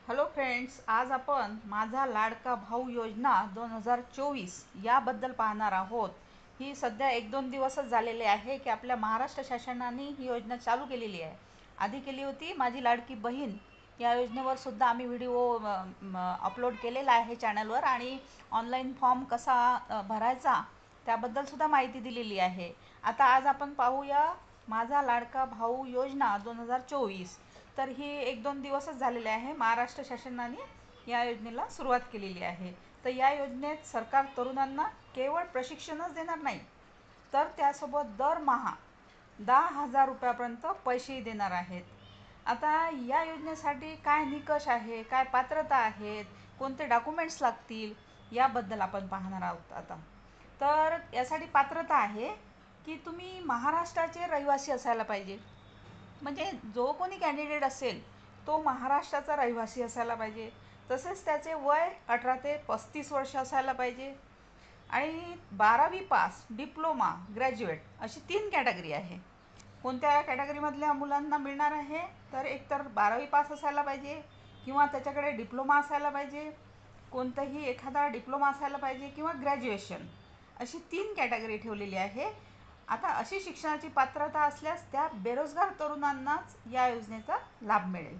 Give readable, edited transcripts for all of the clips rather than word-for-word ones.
Hello friends, आज आपण माझा लाडका भाऊ योजना 2024 याबद्दल पाहणार आहोत। ही सध्या 1-2 दिवसच झालेले आहे की आपल्या महाराष्ट्र शासनाने ही योजना चालू केलेली आहे। आधी केली होती माझी लाडकी बहीण, या योजनेवर सुद्धा आम्ही व्हिडिओ अपलोड केलेला आहे चॅनलवर आणि ऑनलाईन फॉर्म कसा भरायचा त्याबद्दल सुद्धा माहिती दिलेली आहे। आता आज आपण पाहूया माझा लाडका भाऊ योजना 2024। तर ही 1-2 दिवसच झालेले आहे महाराष्ट्र शासनाने या योजनेला सुरुवात केलेली आहे। तर या योजनेत सरकार तरुणांना केवळ प्रशिक्षणच देणार नाही, तर त्यासोबत दरमहा 10,000 रुपयापर्यंत पैसेही देणार आहेत। आता या योजनेसाठी काय निकष आहे, काय पात्रता आहेत, कोणते डॉक्युमेंट्स लागतील याबद्दल आपण पाहणार आहोत। आता तर यासाठी पात्रता आहे की तुम्ही महाराष्ट्राचे रहिवासी असायला पाहिजे, म्हणजे जो कोणी कॅन्डिडेट असेल तो महाराष्ट्राचा रहिवासी असायला पाहिजे। तसेच त्याचे वय 18 ते 35 वर्ष असायला पाहिजे आणि 12वी पास, डिप्लोमा, ग्रॅज्युएट अशी 3 कॅटेगरी आहे। कोणत्या कॅटेगरीमधल्या मुलांना मिळणार आहे, तर एकतर 12वी पास असायला पाहिजे किंवा त्याच्याकडे डिप्लोमा असायला पाहिजे, कोणताही एखादा डिप्लोमा असायला पाहिजे किंवा ग्रॅज्युएशन, अशी 3 कॅटेगरी ठेवलेली आहे। आता अशी शिक्षणाची पात्रता असल्यास त्या बेरोजगार तरुणांनाच या योजनेचा लाभ मिळेल।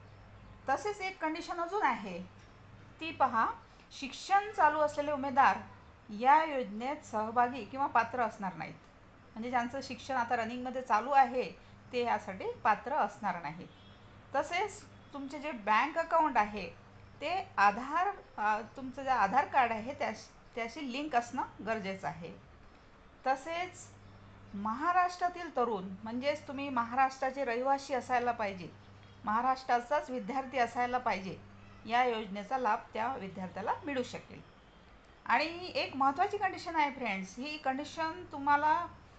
तसेच एक कंडिशन अजून आहे, ती पहा, शिक्षण चालू असलेले उमेदवार या योजनेत सहभागी किंवा पात्र असणार नाहीत। म्हणजे ज्यांचं शिक्षण आता रनिंगमध्ये चालू आहे ते यासाठी पात्र असणार नाहीत। तसेच तुमचे जे बँक अकाउंट आहे ते तुमचं जे आधार कार्ड आहे त्याशी लिंक असणं गरजेचं आहे। तसेच महाराष्ट्रातील तरुण, म्हणजेच तुम्ही महाराष्ट्राचे रहिवासी असायला पाहिजे, महाराष्ट्राचाच विद्यार्थी असायला पाहिजे, या योजनेचा लाभ त्या विद्यार्थ्याला मिळू शकेल। आणि एक महत्त्वाची कंडिशन आहे फ्रेंड्स, ही कंडिशन तुम्हाला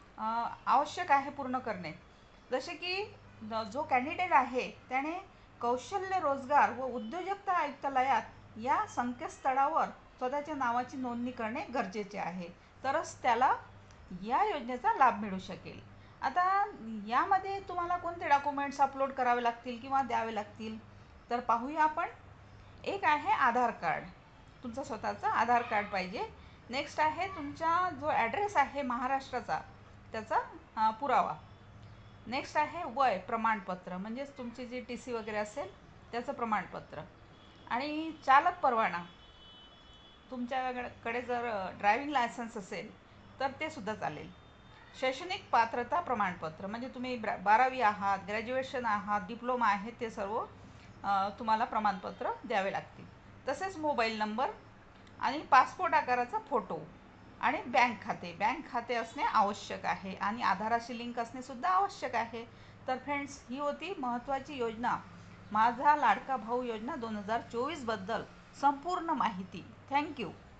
आवश्यक आहे पूर्ण करणे। जसे की जो कॅन्डिडेट आहे त्याने कौशल्य रोजगार व उद्योजकता आयुक्तालयात या संकेतस्थळावर स्वतःच्या नावाची नोंदणी करणे गरजेचे आहे, तरच त्याला या योजनेचा लाभ मिळू शकेल। आता यामध्ये तुम्हाला कोणते डॉक्युमेंट्स अपलोड करावे लागतील किंवा द्यावे लागतील, तर पाहूया आपण। एक आहे आधार कार्ड, तुमचा स्वतःचा आधार कार्ड पाहिजे। नेक्स्ट आहे तुमचा जो ॲड्रेस आहे महाराष्ट्राचा त्याचा पुरावा। नेक्स्ट आहे वय प्रमाणपत्र, म्हणजेच तुमची जी TC वगैरे असेल त्याचं प्रमाणपत्र। आणि चालक परवाना, तुमच्याकडे जर ड्रायव्हिंग लायसन्स असेल तर ते सुद्धा चालेल। शैक्षणिक पात्रता प्रमाणपत्र, म्हणजे तुम्ही 12वी आहात, ग्रॅज्युएशन आहात, डिप्लोमा आहे, ते सर्व तुम्हाला प्रमाणपत्र द्यावे लागतील। तसेच मोबाईल नंबर आणि पासपोर्ट आकाराचा फोटो आणि बँक खाते असणे आवश्यक आहे आणि आधाराशी लिंक असणे सुद्धा आवश्यक आहे। तर फ्रेंड्स, ही होती महत्त्वाची योजना, माझा लाडका भाऊ योजना 2024 बद्दल संपूर्ण माहिती। थँक्यू।